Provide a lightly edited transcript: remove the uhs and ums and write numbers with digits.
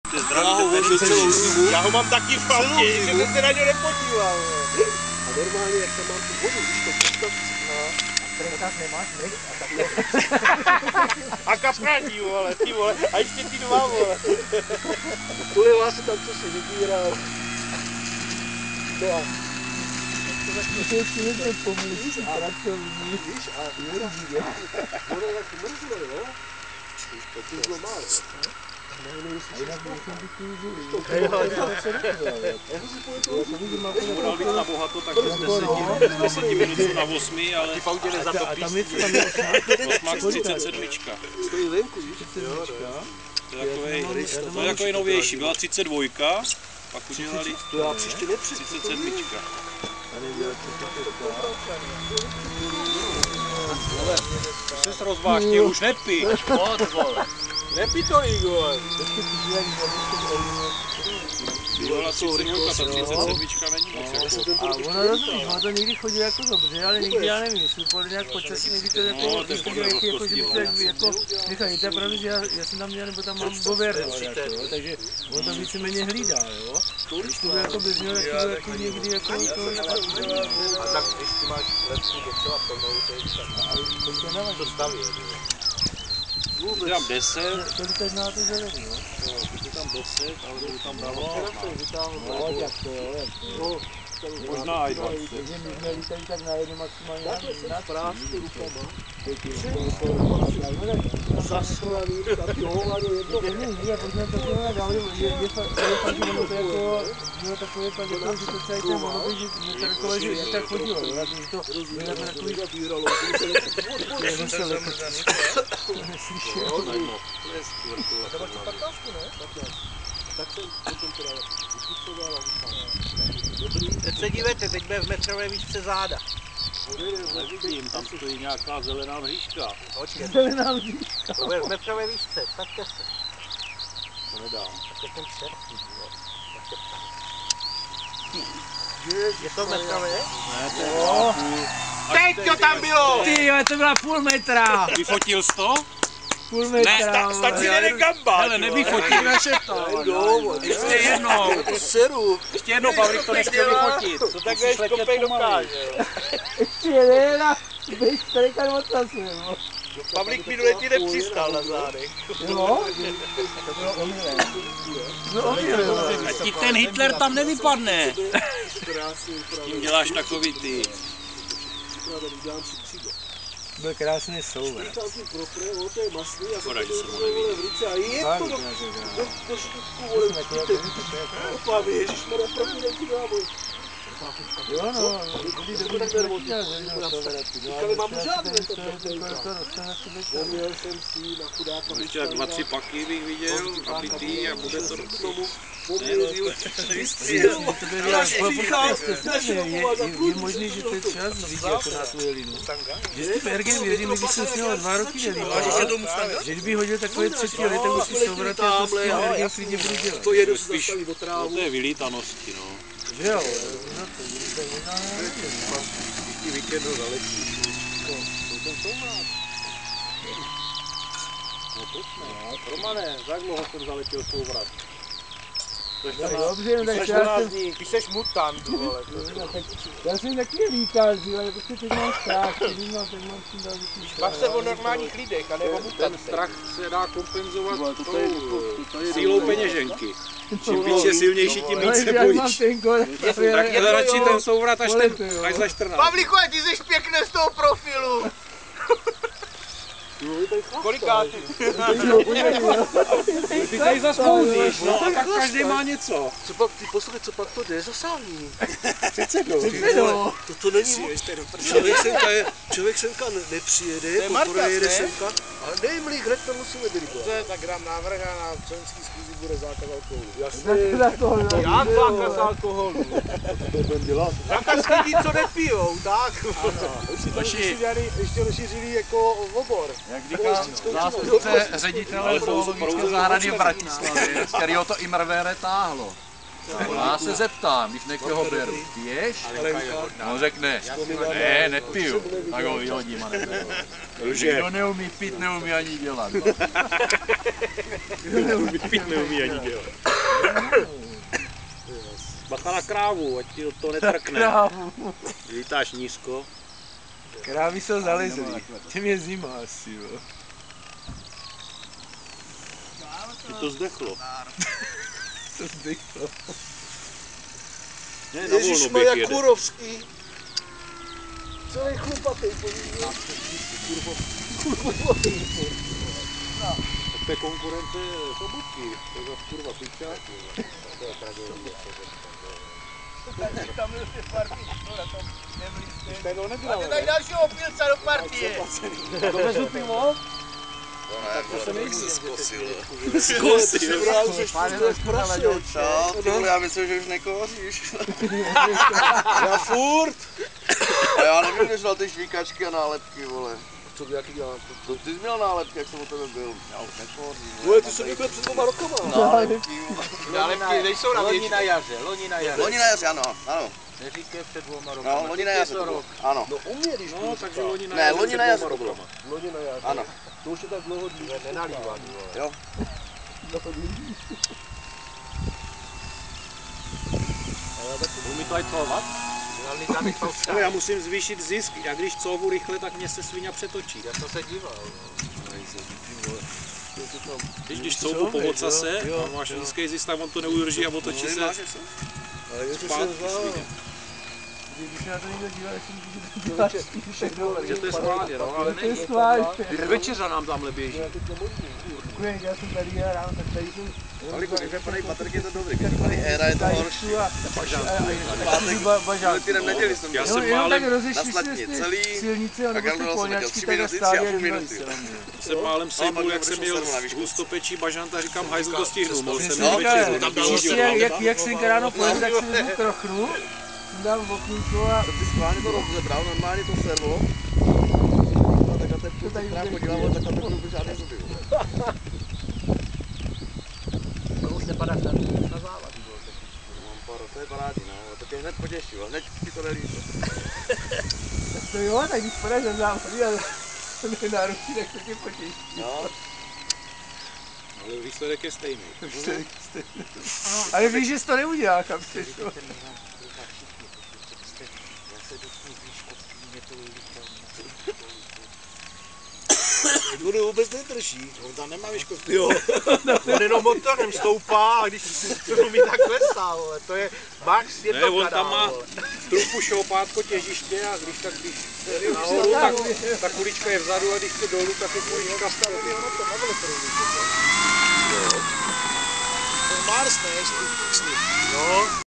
Ty zdraví, já ho mám taky v autě, že jsem se na něj nepodíval. A normálně, jak tam mám tu vodu, když to postav, v trenkách nemáš nech a takhle. A kapraní, vole, ty vole, a ještě ty dva, vole. Polila se tam, co si vybíral. No a to je člověk pomůží, pracovní. Víš, a jezdí, ono tak mrzlo, jo? To bylo málo. A jinak musím být kůži. Moral být na bohato, tak z 10 minut na 8, ale ty v autě nezatopíš. A tam je 37. Stojí venku, víš? To je takový novější, byla 32, pak udělali 37. To jsi rozvážnil, už nepí. Nepí to, Igor. Byla 32, ta 37 není moc. A ono rozumíš, ono to někdy chodí jako dobře, ale někdy já nevím, jestli podle nějak počasí, někdy to jako, jako že by to jako nechal. Je to pravda, že já jsem tam měl, nebo tam mám governo, takže on to víceméně hlídá, jo. Když to bude jako bez něho, tak to bude jako někdy jako to... A tak když ty máš lepší docela plnou, to staví, Ty tam 10. Kolik teď na to zelený, jo? Ty tam 10, ale budu tam dávno. No, jak to jo, Možná i 20. Takže my jsme lítali tak na jednu maximálně na prázdný rukama. Zaslaný, tak jo, ale jedno. Jak jsme to dělali dávali, je fakt, že ono to jako, bylo takové pak jako, že to celý ten monobý, že to takové, že tak chodilo, jo, že to bylo takový, že se lekočí. To je skvělé. To máš 15, ne? Tak jsem teda vypicoval a vypál. Teď se dívejte, teď jsme v metrové výšce záda. Nevidím, tam stojí nějaká zelená mřížka. Zelená mřížka. Jsme v metrové výšce, taďte se. To nedám. Tak je ten čertý, je to metrové? Ne, to je půl. Teď to tam bylo! Ty, to byla půl metra. Vyfotil jsi to? Půl metra. Stačí jeden gamba. Hele, nevyfotil. Ještě jednou. Seru. Ještě jednou, Pavlik to nechtěl vyfotit. To takhle škopej dokáže. Ještě jeden a běž trejkat moc času, jo. Pavlik minulý týden přistál na zádech. Jo? To bylo omylem. No omylem. A ti ten Hitler tam nevypadne. Tím děláš takový ty. Byl krásný souver. Škoda, že jsem ho neviděl. Jo, no, když to bude nechtěl zelenou souveratky. Ale mám žádné Měl jsem si na chudáka. Ještě jak 2-3 paky bych viděl, nabitý a bude to tomu je možný, že to je třeba znovu jako na tu jelinu. Že s tím ergem věřím, když jsem s něho 2 roky nelíbal, že kdyby hodil takové 3 let, tak už si souvrat a to s tím ergem klidně budu dělat. To jedu se zastaví o trávu. To je vylítanosti, no. Že jo? Ty víkendu zaletí. Romane, jak dlouho jsem zaletěl souvrat? Dobře, tak já jsem... Ty seš mutant, vole. Já jsem taky lítal, ale prostě teď mám strach, teď mám s tím dál vyšší strach. Bav se o normálních lidech, a nebo mutantech. Ten strach se dá kompenzovat sílou peněženky. Čím víc je silnější, tím víc se bojíš. Tak je radši ten souvrat až za 14. Pavlíku, ty jsi pěkný z toho profilu. Kolikátý? Ty tady zaspouzíš, no a tak každý má něco. Co pak, ty poslouchej, co pak to jde za sální? Přece To není člověk semka nepřijede, poprvé jede semka, ale dej mlík, hned to musíme dirigovat. To je tak dám návrh a na členský schůzi bude zákaz alkoholu. Jasně. Jak zákaz alkoholu? To budeme dělat. Zákaz lidí, co nepijou, tak? Ještě rozšířili jako obor. Jak říká zástupce ředitele zoologické zahrady v Bratislavě, z kterého to Imrvére táhlo. Já se zeptám, když někoho beru, piješ? On řekne, ne, nepiju. Tak ho vyhodím a neberu. Kdo neumí pít, neumí ani dělat. Kdo neumí pít, neumí ani dělat. Bacha na krávu, ať ti to netrkne. Lítáš nízko. Krávy jsou zalezlý. Těm je zima asi, jo. To zdechlo. To zdechlo. Ježišmarja Kurovský. Celý chlupatý, povídej. To je konkurence sobotky. To je zase kurva piča. To je tragédie. Tam byl ty partii, na tom nemlíste. Ten nedělal. Máte tady dalšího opilca do partie. Dovezu pivo? Tak to se nejsi zkosil. Zkosil. Pane, to zkosil. Já myslím, že už nekouříš. Já furt. A já nevím, než dal ty švíkačky a nálepky, vole. Co by jaký dělám? To ty jsi měl nálepky, jak jsem u tebe byl. Já už nekouřím. Vole, ty jsem byl před 2 rokama. Nálepky, vole. Nálepky nejsou na loni na jaře, loni na jaře. Loni na jaře, ano. Neříkej před 2 roky. No, loni na jaře to bylo. Ano. No u mě, když No, takže loni na Ne, jaře. loni na jaře to bylo. Loni na jaře. Ano. To už je tak dlouho nenalívaný, vole. Jo. Umí to aj covat? No, já musím zvýšit zisk. Já když couvu rychle, tak mě se svině přetočí. Já to se díval. Když couvu po ocase a máš nízký zisk, tak on to neudrží a otočí se. Ale je to Zpátky svině. Když se na to někdo dívá, tak si děláš Takže to je schválně, no, ale to je schválně. večeře nám tamhle běží. Děkuji, já jsem tady a ráno, tak tady jsou... Ale když vypadají baterky, je to dobrý. Když vypadají éra, je to horší. Bažánky. Ty neděli jsem Já to. jsem Jenom tak málem, rozešli naslatně si celý, ty silnice, nebo ty polňačky, tak a 3 stáli minuty, a dívali 3,5 se na mě. jsem málem sejmul, pak jak jsem neprošel měl servo na výšku. hustopečí bažanta, říkám, hajzl to stihnu, mohl jsem Přesně mít večeři. říkám, příště, jak jsem ráno pojedu, tak si vezmu krochnu, dám v okýnko a... Ty schválně to rozebral, normálně to servo. A tak a ten půl tak právě dělal, tak a ten půl žádný zuby. To už nepadá na závad. To je parádní, no, to tě hned potěšilo, hned ti to nelíbilo. To jo, tak když podáš na závody a to náručí, tak to tě potěší. No. Ale výsledek je stejný. Ale víš, že jsi to neudělal, kam chceš, jo? On vůbec nedrží, on tam nemá výškovky. Jo. On jenom motorem stoupá a když to umí tak klesá, vole. To je max Ne, jednotka on tam má vole. trupu šoupátko těžiště a když tak když jde nahoru, tak ta kulička je vzadu a když jde dolů, tak je kulička vpravo. To je Mars, ne? No.